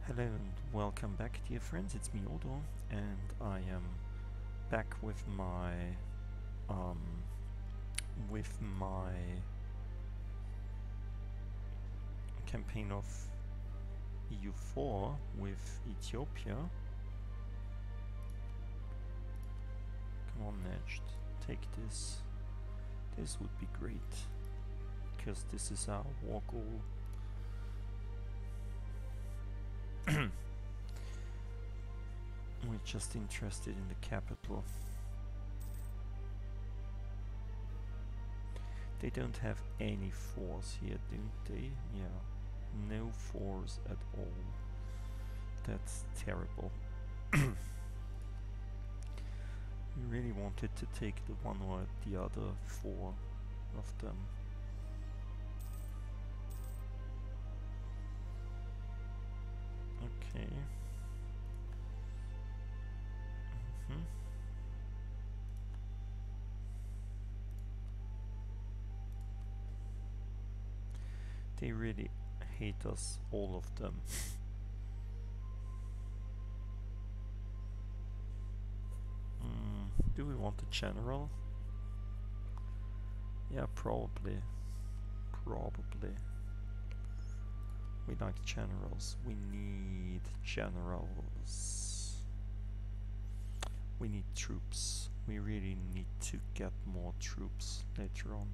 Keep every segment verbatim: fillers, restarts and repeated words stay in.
Hello and welcome back, dear friends. It's me, Odo, and I am back with my um, with my campaign of E U four with Ethiopia. Come on, Next, take this. This would be great, because this is our war goal. We're just interested in the capital. They don't have any force here, don't they? Yeah, no force at all. That's terrible. We really wanted to take the one or the other four of them. Okay. Mm-hmm. They really hate us, all of them. mm, do we want a general? Yeah, probably. Probably. We like generals. We need generals. We need troops. We really need to get more troops later on.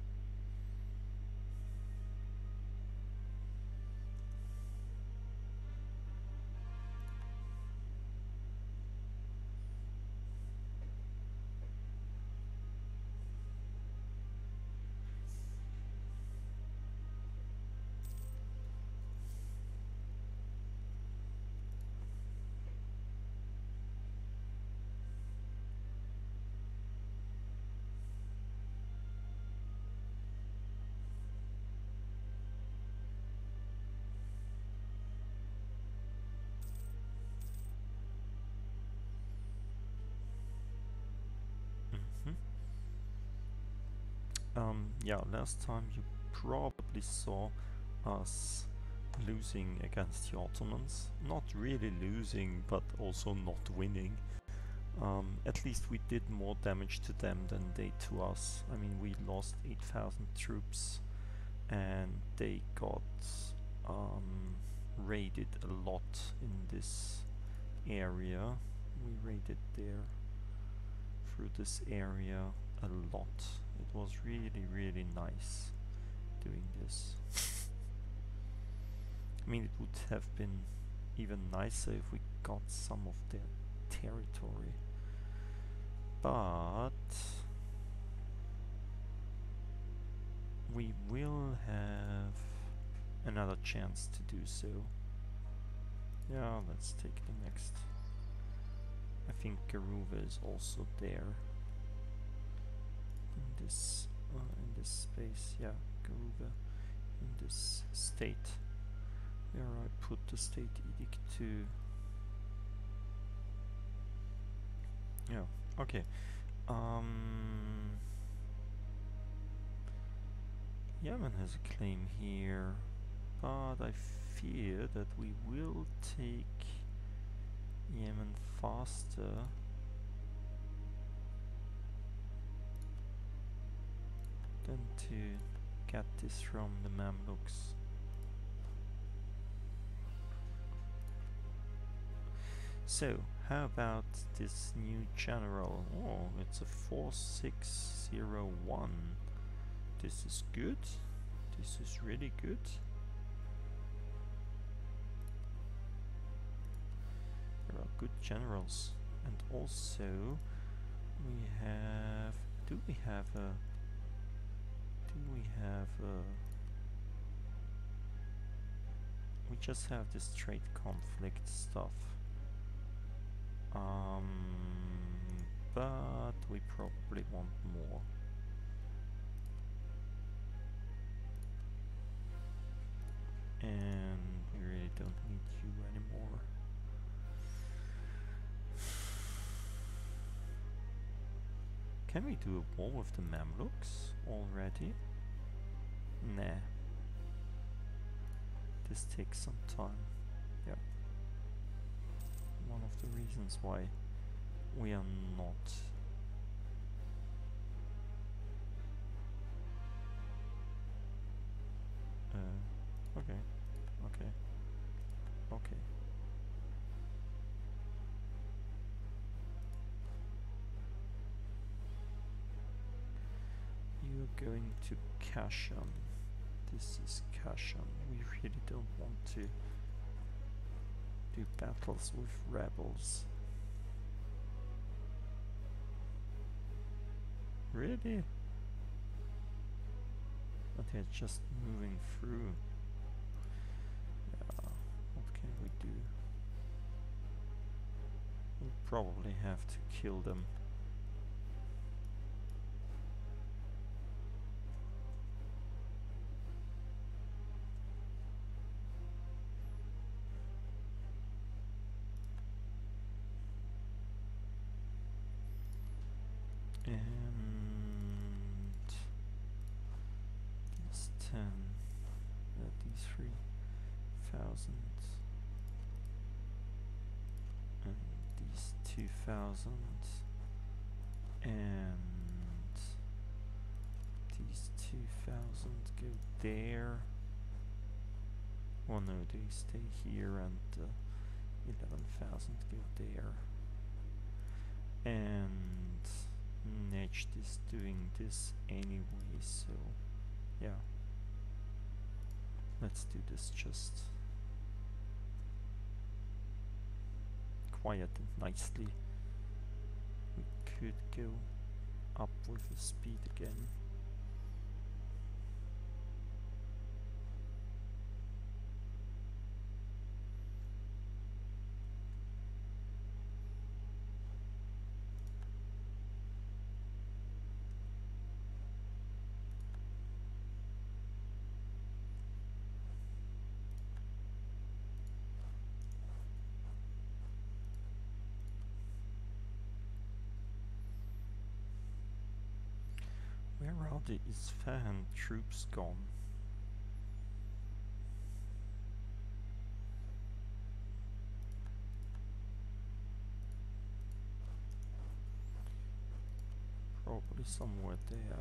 Um, yeah, last time you probably saw us losing against the Ottomans. Not really losing, but also not winning. Um, at least we did more damage to them than they to us. I mean, we lost eight thousand troops and they got um, raided a lot in this area. We raided there through this area a lot. It was really, really nice doing this. I mean, it would have been even nicer if we got some of their territory. But we will have another chance to do so. Yeah, let's take the next. I think Garuva is also there. In this, uh, in this space, yeah, Garuva, in this state, where I put the state edict to. Yeah, okay. Um, Yemen has a claim here, but I fear that we will take Yemen faster. Than to get this from the Mamluks. So, how about this new general? Oh, it's a four six zero one. This is good. This is really good. There are good generals. And also, we have... Do we have a... Do we have uh, we just have this trade conflict stuff, um, but we probably want more. And we really don't need you anymore. Can we do a war with the Mamluks already? Nah. This takes some time. Yep. one of the reasons why we are not uh, okay, okay, okay. You're going to Kashan. This is Kashan. We really don't want to do battles with rebels. Really? But they're just moving through. Yeah, what can we do? We'll probably have to kill them. And these ten, uh, these three thousand, and these two thousand, and these two thousand go there. Oh no, they stay here, and uh, eleven thousand go there. And Next is doing this anyway, so yeah. Let's do this just quiet and nicely. We could go up with the speed again. Where are the Isfahan troops gone? Probably somewhere there.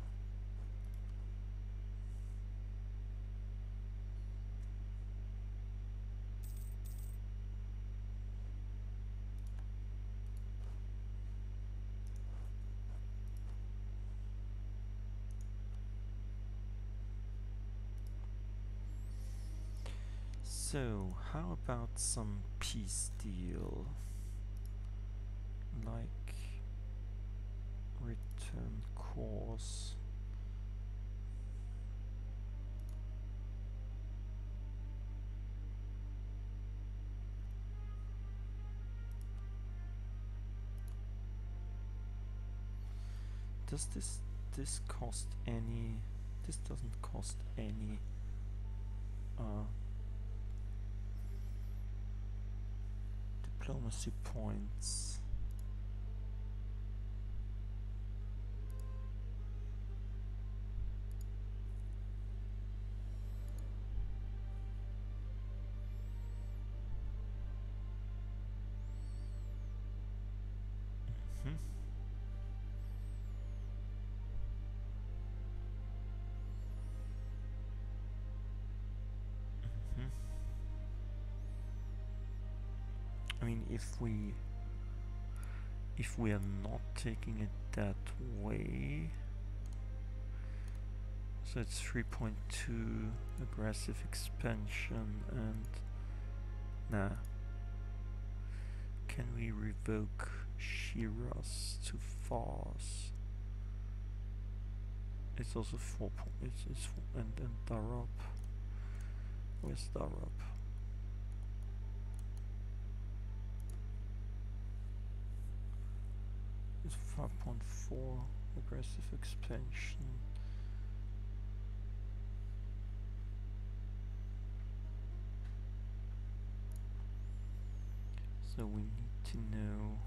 So, how about some peace deal? Like return course. Does this this cost any? This doesn't cost any uh, diplomacy points. Mm-hmm. Mm-hmm. I mean, if we if we are not taking it that way, so it's three point two aggressive expansion, and nah. Can we revoke Shiraz to Fars? It's also four point. It's it's four, and and Darab. Where's Darab? It's five point four aggressive expansion. So we need to know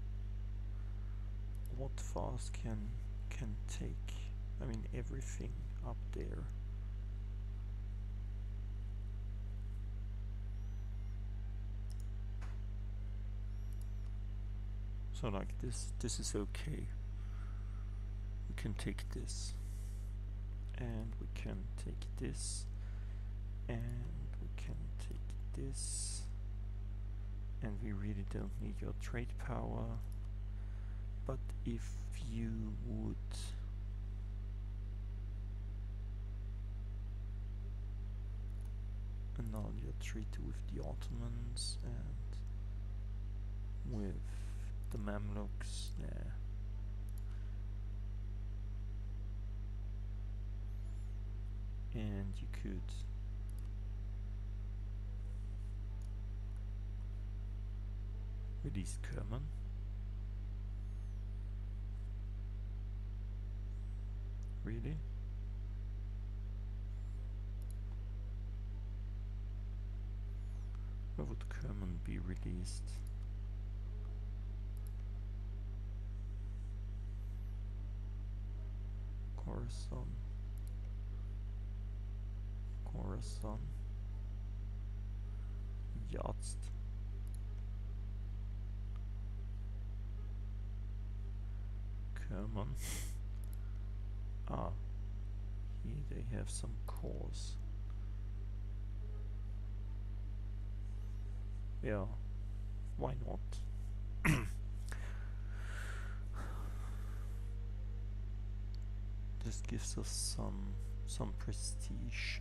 what Fars can can take. I mean, everything up there. So like this, this is okay. We can take this, and we can take this, and we can take this, and we really don't need your trade power. But if you would annul your treaty with the Ottomans and with the Mamluks, yeah. And you could release Kerman. Really? Where would Kerman be released? Khorasan. Khorasan. Yazd. Kerman. Ah, here they have some cores. Yeah, why not? This gives us some some prestige.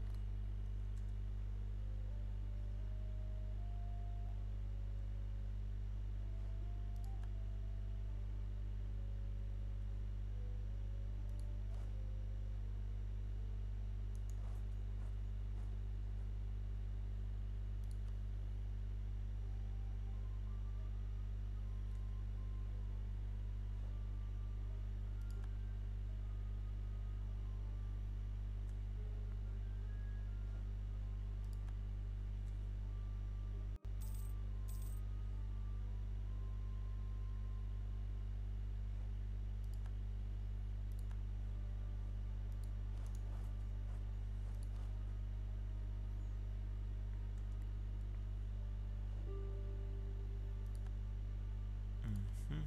Mm-hmm.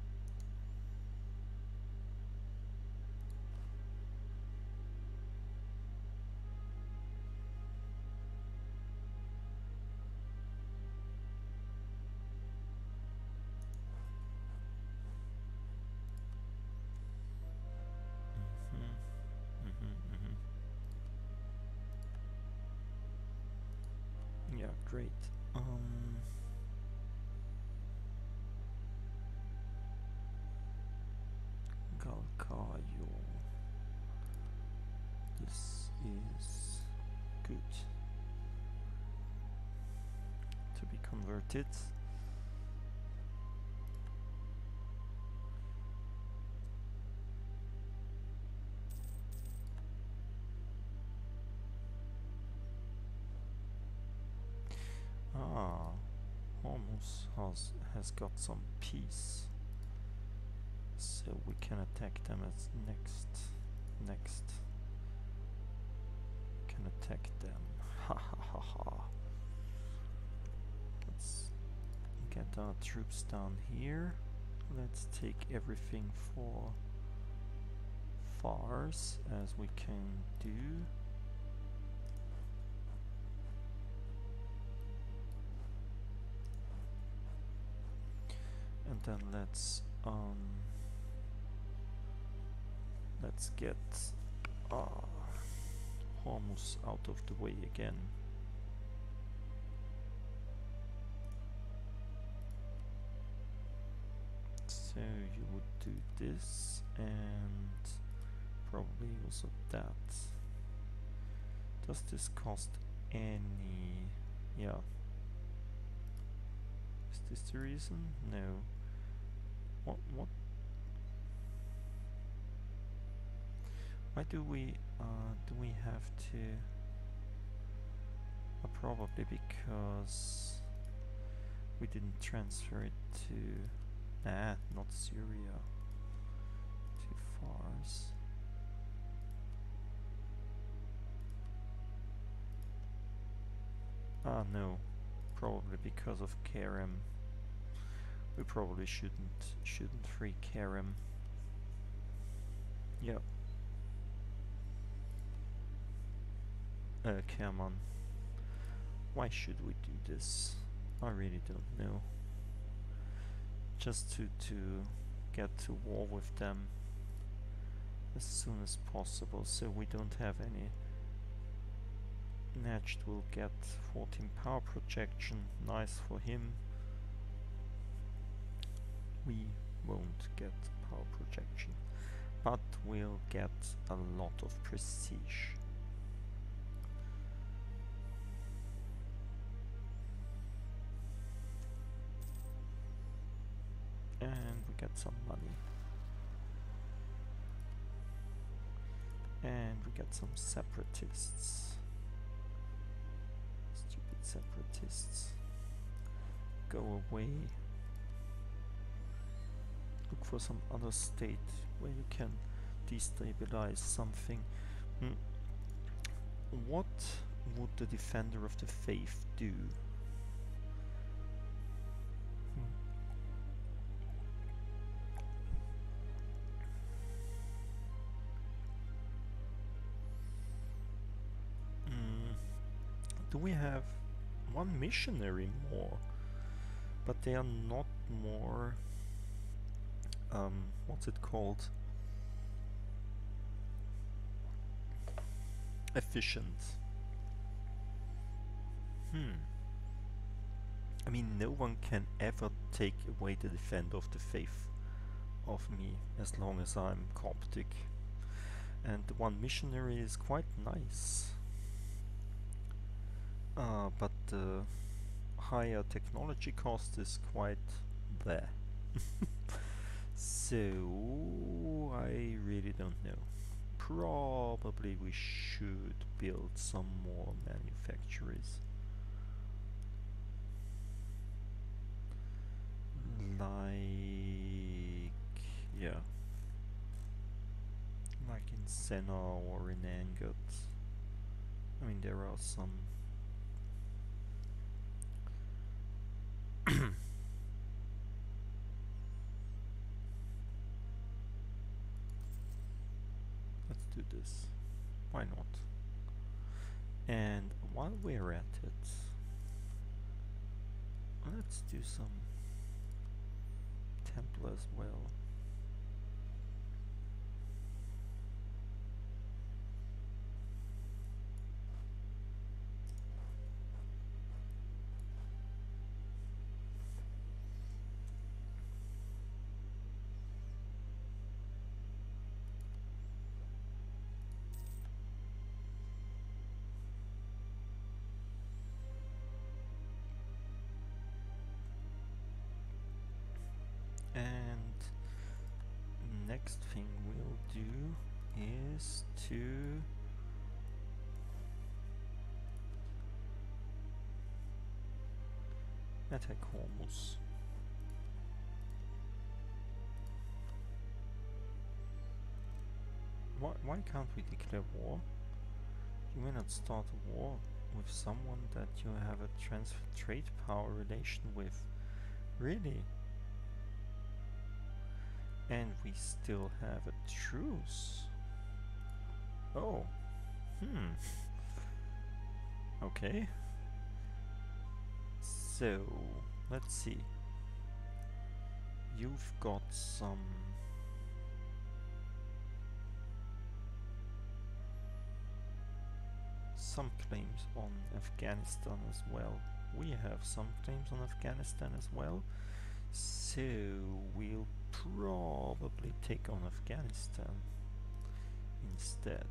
Mm-hmm. Mm-hmm. Mm-hmm. Yeah, great. Um, Galkayo. This is good to be converted. Ah, Hormuz has has got some peace, so we can attack them as next. Next, can attack them. Ha ha ha ha. Let's get our troops down here. Let's take everything for Fars as we can do. And then let's um let's get uh, Hormuz out of the way again. So you would do this and probably also that. Does this cost any? Yeah. Is this the reason? No. What? What? Why do we? Uh, do we have to? Uh, probably because we didn't transfer it to. Nah, not Syria. To Fars. Ah, no. Probably because of Kerem. We probably shouldn't shouldn't free Karim. Yep. Uh, come on. Why should we do this? I really don't know. Just to to get to war with them as soon as possible, so we don't have any. Next will get fourteen power projection, nice for him. We won't get power projection, but we'll get a lot of prestige. And we get some money. And we get some separatists. Stupid separatists. Go away. Look for some other state where you can destabilize something. Hmm. What would the Defender of the Faith do? Do we have one missionary more? But they are not more, um, what's it called? Efficient. Hmm. I mean, no one can ever take away the Defender of the Faith of me as long as I'm Coptic. And the one missionary is quite nice. Uh, but the higher technology cost is quite there. So I really don't know. Probably we should build some more manufacturers. Like, yeah. Like in Senna or in Angot. I mean, there are some. Let's do this. Why not? And while we're at it, let's do some Templar as well. And next thing we'll do is to attack Hormuz. Why, why can't we declare war? You may not start a war with someone that you have a transfer trade power relation with. Really? And we still have a truce. Oh. Hmm. Okay. So, let's see. You've got some some claims on Afghanistan as well. We have some claims on Afghanistan as well. So we'll probably take on Afghanistan instead.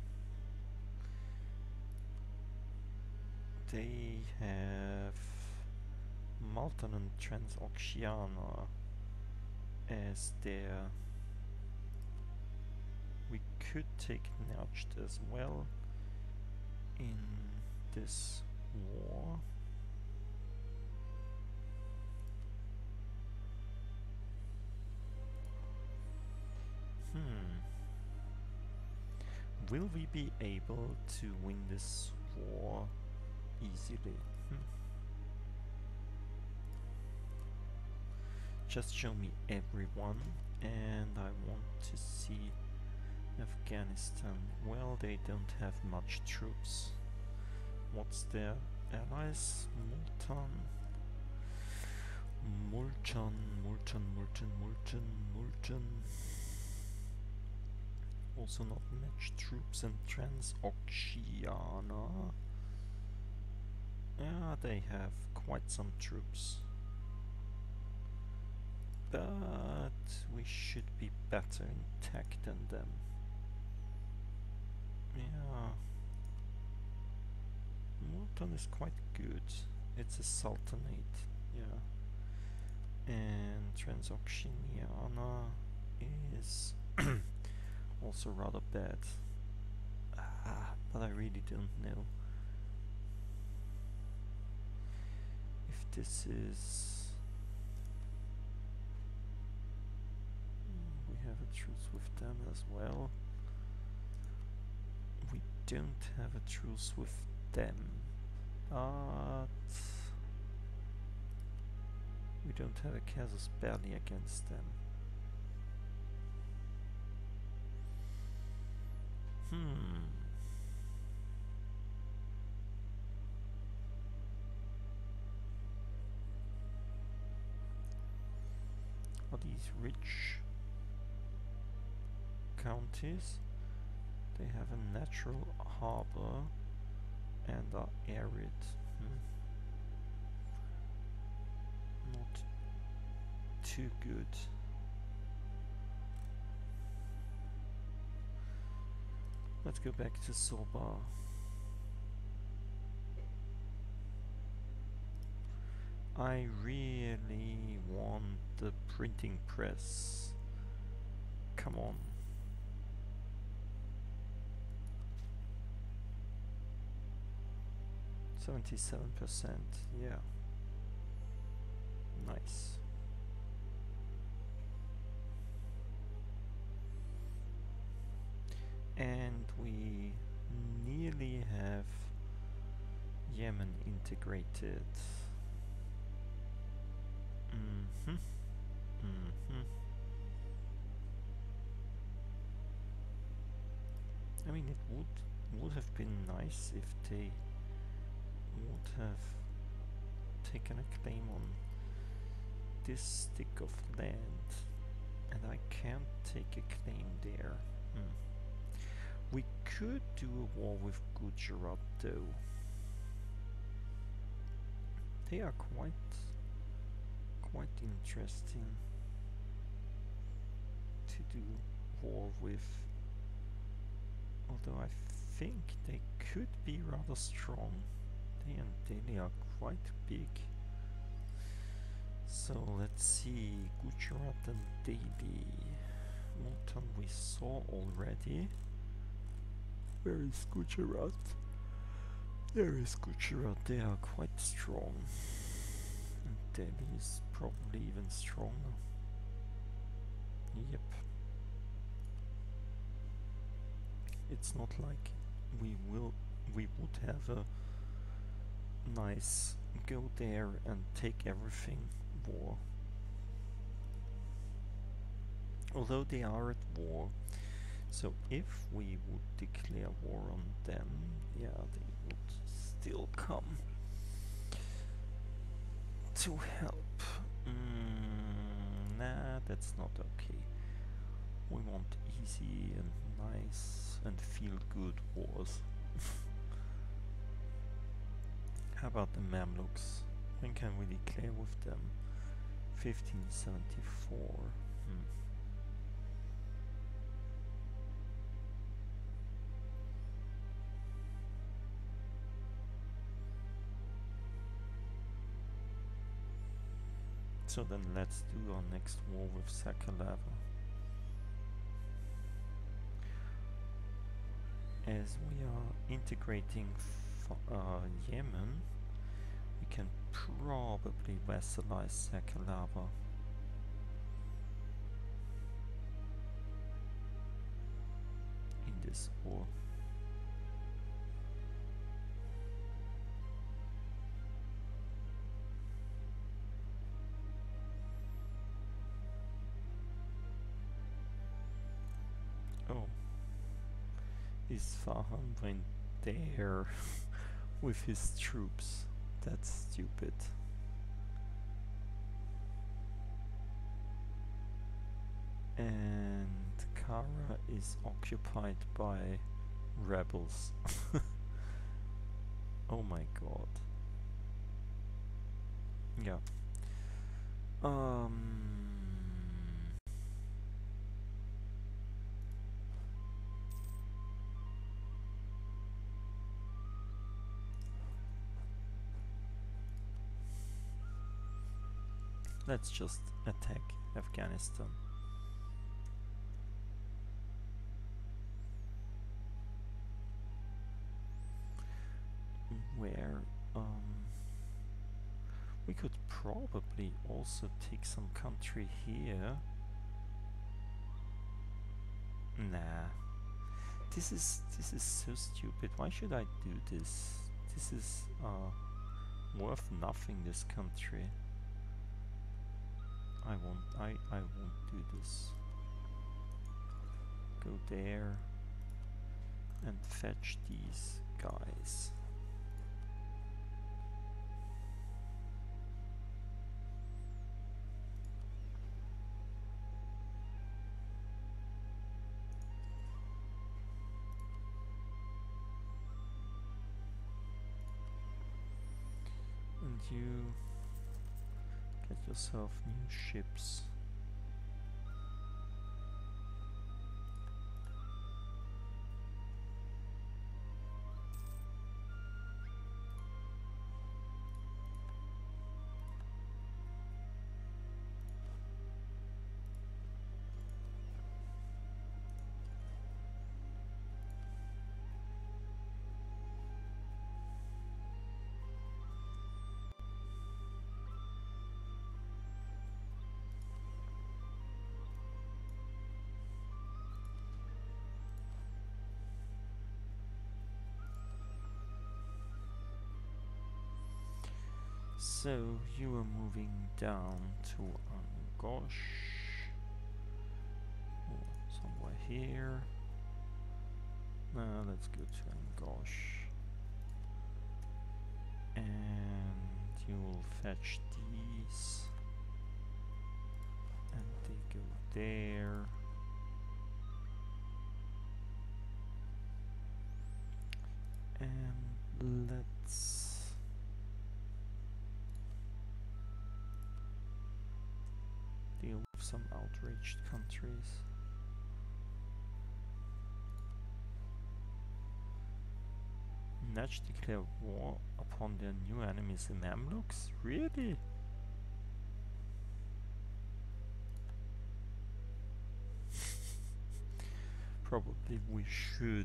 They have Malta and Transoxiana as their. We could take Najd as well in this war. Hmm. Will we be able to win this war easily? Hmm. just show me everyone, and I want to see Afghanistan. Well, they don't have much troops. What's their allies? Multan. Multan, Multan, Multan, Multan, Multan. Also not much troops in Transoxiana. Yeah, they have quite some troops. But we should be better in tech than them. Yeah. Multan is quite good. It's a sultanate, yeah. And Transoxiana is also rather bad. Ah, but I really don't know if this is... We have a truce with them as well. We don't have a truce with them, but we don't have a casus belli against them. Hmm. Are these rich counties? They have a natural harbor and are arid. Hmm. Not too good. Let's go back to Soba. I really want the printing press. Come on. seventy-seven percent, yeah. Nice. And we nearly have Yemen integrated. Mm-hmm. Mm-hmm. I mean, it would would have been nice if they would have taken a claim on this stick of land, and I can't take a claim there. Hmm. We could do a war with Gujarat though. They are quite quite interesting to do war with, although I think they could be rather strong. They and Delhi are quite big. So let's see, Gujarat and Delhi. Multan we saw already. Where is Gujarat? There is Gujarat, they are quite strong. And Delhi is probably even stronger. Yep. It's not like we will we would have a nice go there and take everything war. Although they are at war, so if we would declare war on them, yeah, they would still come to help. Mm, nah, that's not okay. We want easy and nice and feel good wars. How about the Mamluks? When can we declare with them? fifteen seventy-four. Hmm. So then let's do our next war with Sakalava. As we are integrating f uh, Yemen, we can probably vassalize Sakalava. In this war. Oh, Isfahan went there with his troops. That's stupid. And Kara is occupied by rebels. Oh my god. Yeah. Um. Let's just attack Afghanistan. Where um we could probably also take some country here. Nah. This is this is so stupid. Why should I do this? This is uh worth nothing, this country. I won't I, I won't do this. Go there and fetch these guys. And you get yourself new ships. So you are moving down to Angosh, or somewhere here. Now let's go to Angosh, and you will fetch these, and they go there. And let's deal with some outraged countries. Natch declare war upon their new enemies, the Mamluks? Really? Probably we should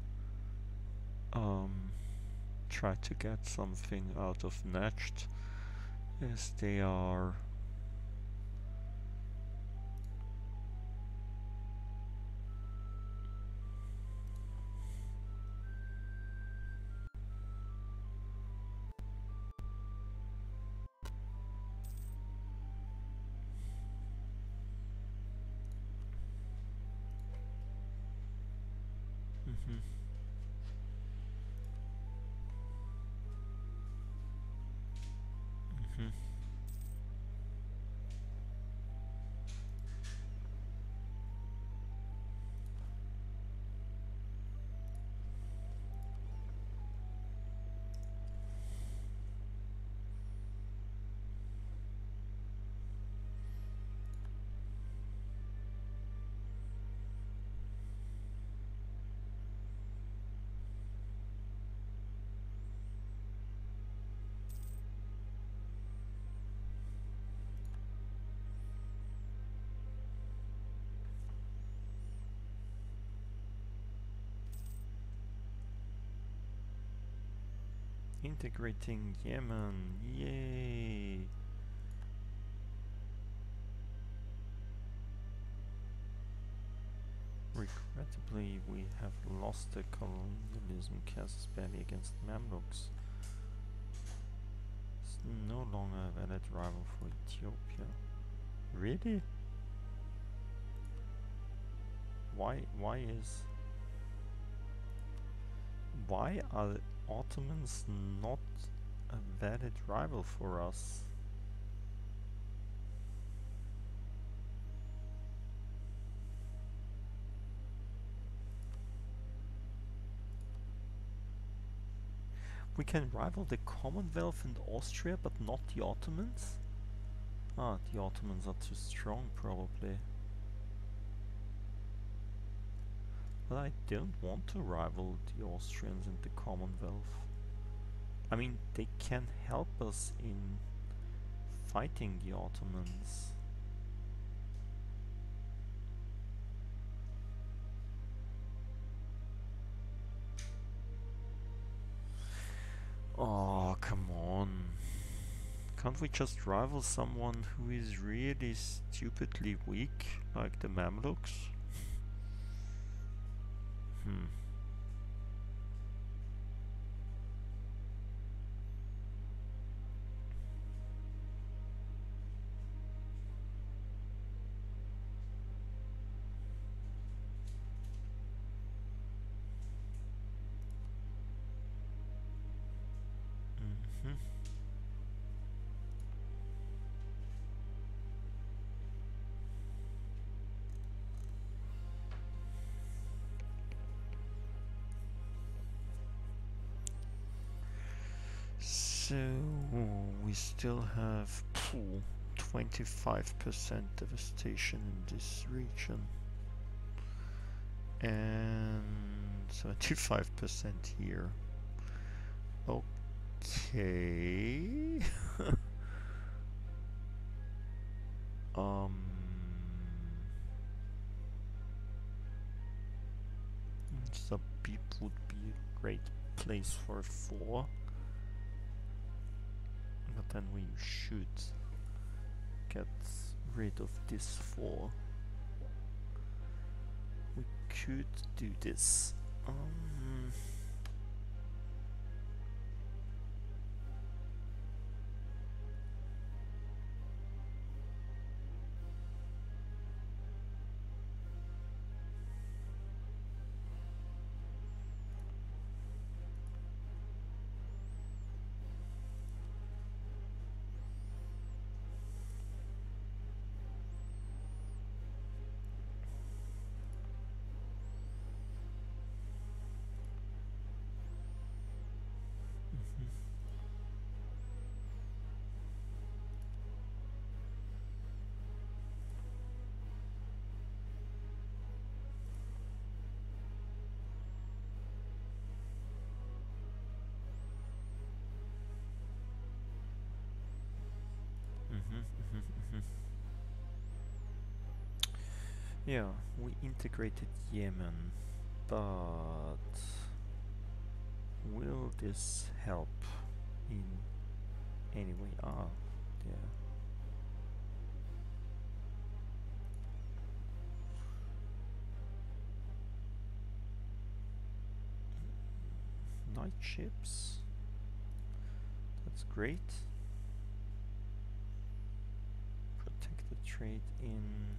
um, try to get something out of Natched, as they are mm-hmm. Mm-hmm. Integrating Yemen, yay! Regrettably, we have lost the colonialism casus belli against Mamluks. It's no longer a valid rival for Ethiopia. Really? Why, why is... Why are the Ottomans not a valid rival for us? We can rival the Commonwealth and Austria, but not the Ottomans? Ah, the Ottomans are too strong, probably. But I don't want to rival the Austrians and the Commonwealth. I mean, they can help us in fighting the Ottomans. Oh, come on. Can't we just rival someone who is really stupidly weak, like the Mamluks? Hmm. Mm-hmm. So we still have twenty-five percent devastation in this region and seventy-five percent here. Okay. um Zabib would be a great place for four. But then we should get rid of this four. We could do this. Um, mhm, mhm, mhm. Yeah, we integrated Yemen, but will this help in any way? Ah, yeah. Night ships. That's great. Protect the trade in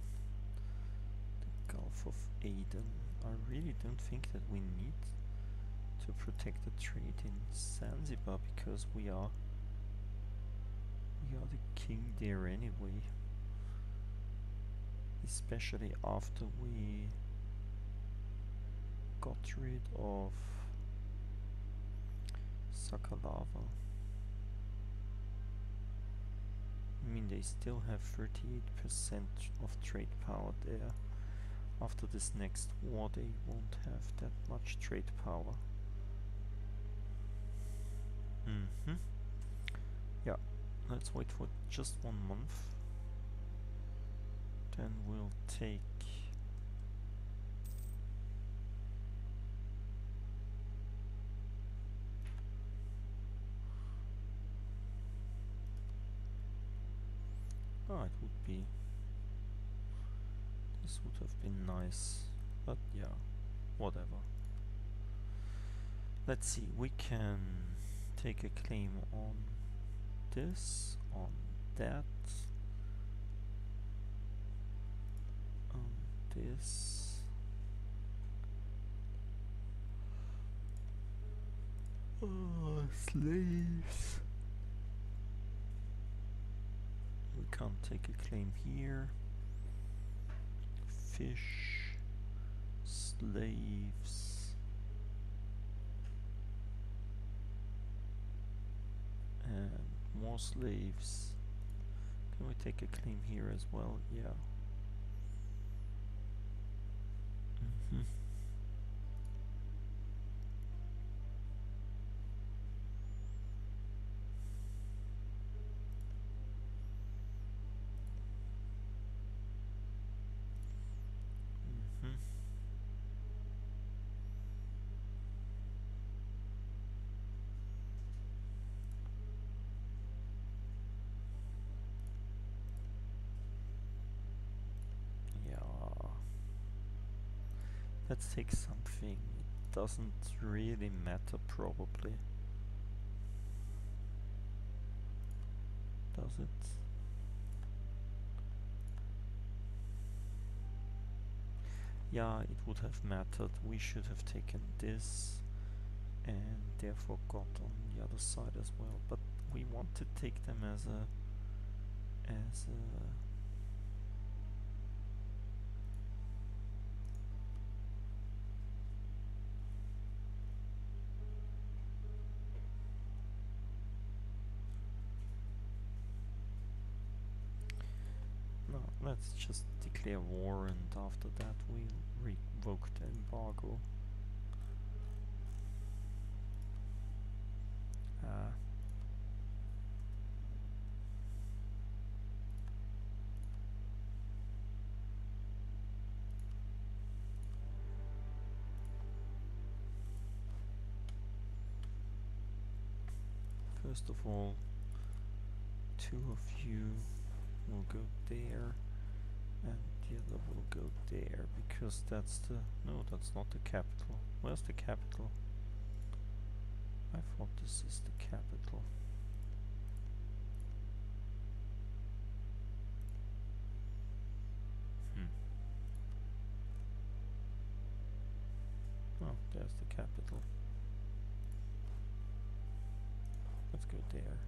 the Gulf of Aden. I really don't think that we need to protect the trade in Zanzibar because we are we are the king there anyway. Especially after we got rid of Sakalava. I mean, they still have thirty-eight percent of trade power there. After this next war, they won't have that much trade power. Mm-hmm. Yeah, let's wait for just one month. Then we'll take... Ah, it would be... This would have been nice, but yeah, whatever. Let's see, we can take a claim on this, on that, on this, Oh, slaves. We can't take a claim here. Fish, slaves, and more slaves. Can we take a claim here as well? Yeah. Mm-hmm. Mm-hmm. Yeah. Let's take something. It doesn't really matter probably. Does it? Yeah, it would have mattered. We should have taken this and therefore got on the other side as well. But we want to take them as a as a no, let's just declare war and after that we'll revoke the embargo. Ah. First of all, two of you will go there and the other will go there because that's the no, that's not the capital. Where's the capital? I thought this is the capital. Hmm. Oh, there's the capital. Let's go there.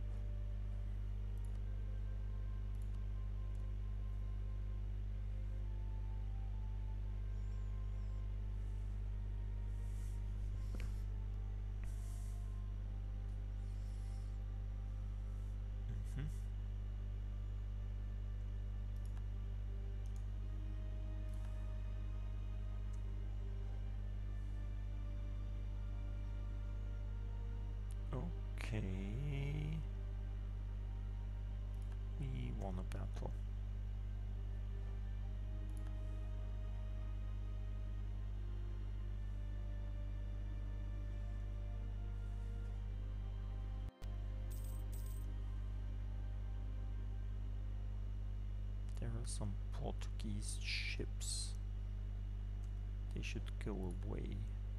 Mm-hmm. Okay. We won a battle. There are some Portuguese ships. They should go away.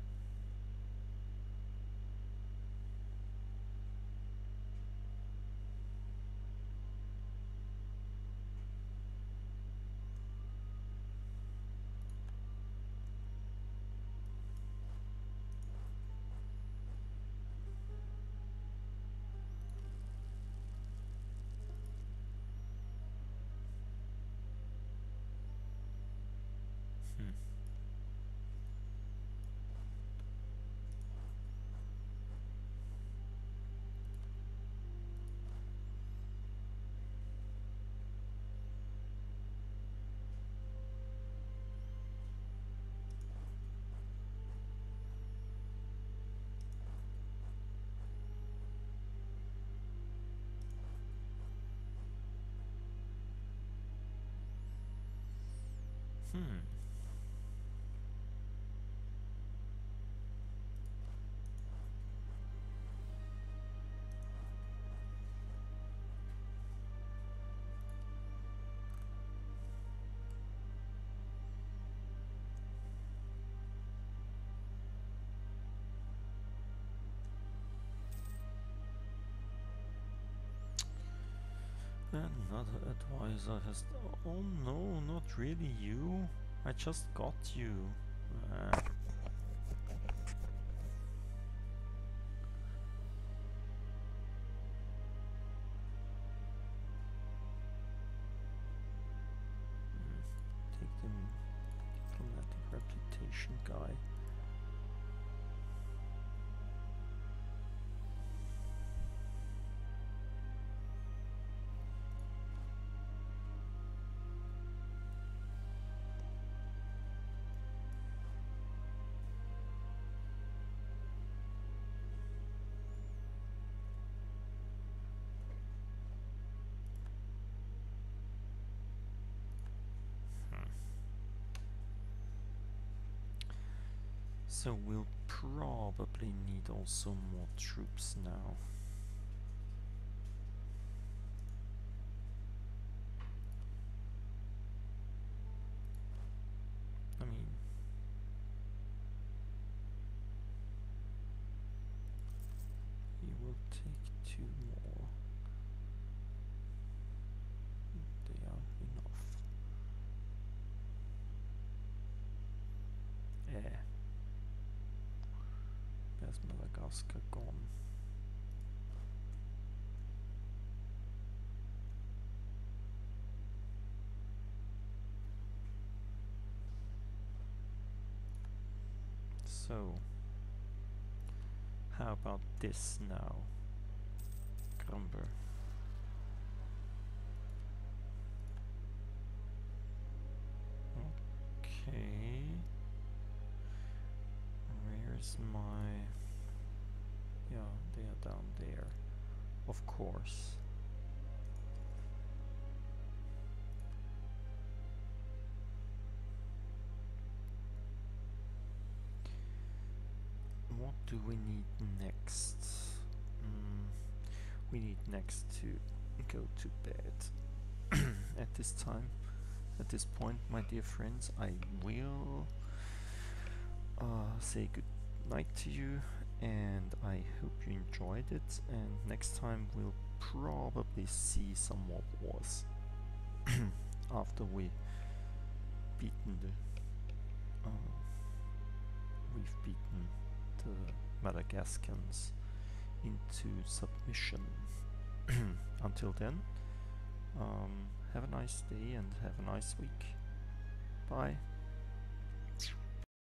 Hmm. Hmm. Another advisor has... Oh no, not really you. I just got you. Ah. guy. So we'll probably need also more troops now. I mean, he will take two more. They are enough. Eh. There's Madagascar gone. So, how about this now, Grumber? Okay. Where's my... Yeah, they are down there. Of course. What do we need next? Mm, we need next to go to bed. At this time, at this point, my dear friends, I will uh, say good night to you, and I hope you enjoyed it, and next time we'll probably see some more wars after we beaten the uh, we've beaten the Madagascans into submission. Until then, um, have a nice day and have a nice week. Bye.